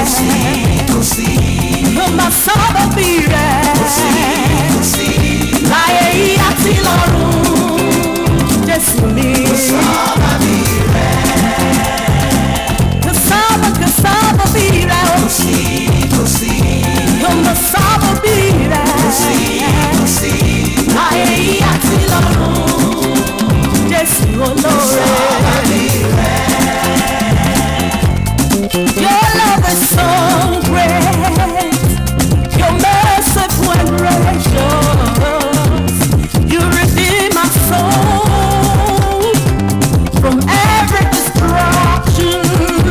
Uma só vira. Láyé yìí àti lọ́run, Jésù mi. Cassava vira. Uma só vira. Láyé yìí àti lọ́run, Jésù olóore. Your love is so great, your mercy and gracious. You redeem my soul from every destruction.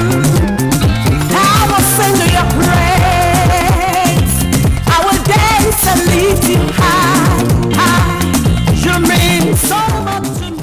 I will sing your praise, I will dance and lift you high, high. You mean so much to me.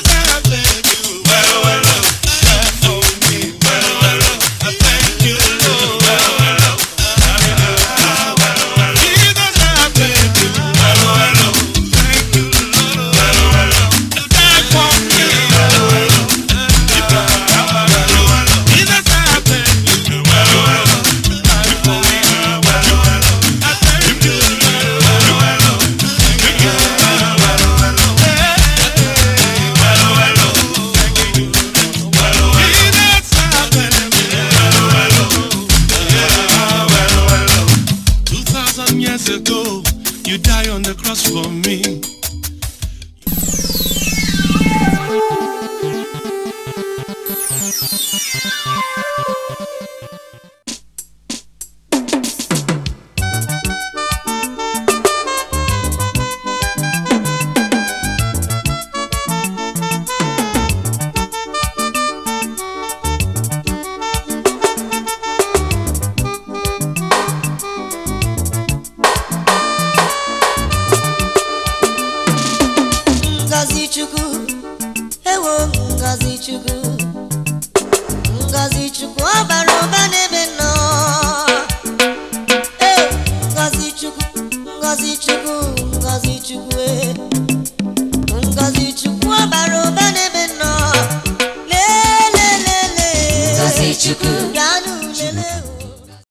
You die on the cross for me. Ngozi Chukwu abaroba